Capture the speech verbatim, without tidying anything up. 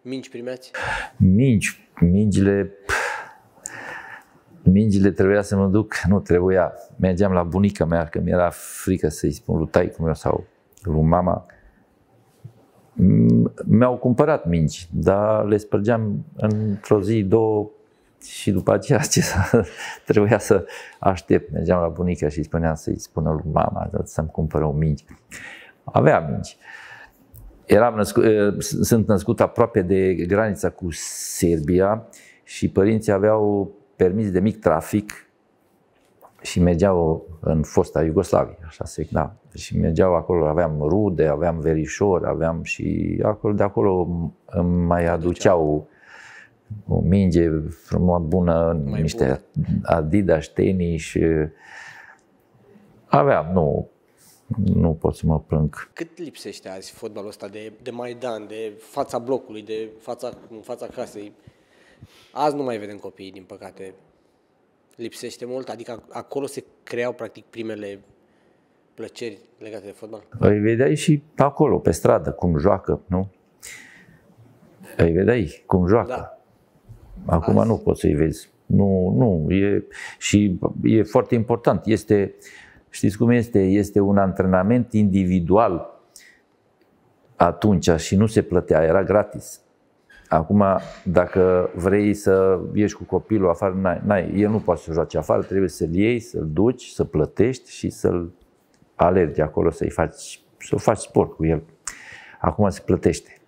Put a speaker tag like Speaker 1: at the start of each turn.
Speaker 1: Mingi primeați?
Speaker 2: Mingi, mingile... Mingile trebuia să mă duc, nu trebuia. Mergeam la bunica mea, că mi-era frică să-i spun lui taică meu sau lui mama. Mi-au cumpărat mingi, dar le spărgeam într-o zi, două și după aceea ce trebuia să aștept. Mergeam la bunica și îi spuneam să-i spună lui mama să-mi cumpără o mingi. Aveam mingi. Eram născut, sunt născut aproape de granița cu Serbia și părinții aveau permis de mic trafic și mergeau în fosta Iugoslavie, așa se, da. Și mergeau acolo, aveam rude, aveam verișori, aveam și acolo, de acolo îmi mai aduceau o minge frumos bună, mai niște bun. Adidas, tenis și aveam, nu, nu pot să mă plâng.
Speaker 1: Cât lipsește azi fotbalul ăsta de, de Maidan, de fața blocului, de fața, în fața casei? Azi nu mai vedem copiii, din păcate. Lipsește mult? Adică acolo se creau practic primele plăceri legate de fotbal?
Speaker 2: Îi vedeai și acolo, pe stradă, cum joacă, nu? Îi vedeai cum joacă. Da. Acum azi nu poți să-i vezi. Nu, nu. E, și e foarte important. Este, știți cum este? Este un antrenament individual atunci și nu se plătea, era gratis. Acum, dacă vrei să ieși cu copilul afară, n-ai, n-ai, el nu poate să joace afară, trebuie să-l iei, să-l duci, să plătești și să-l alergi acolo, să-i faci, să faci sport cu el. Acum se plătește.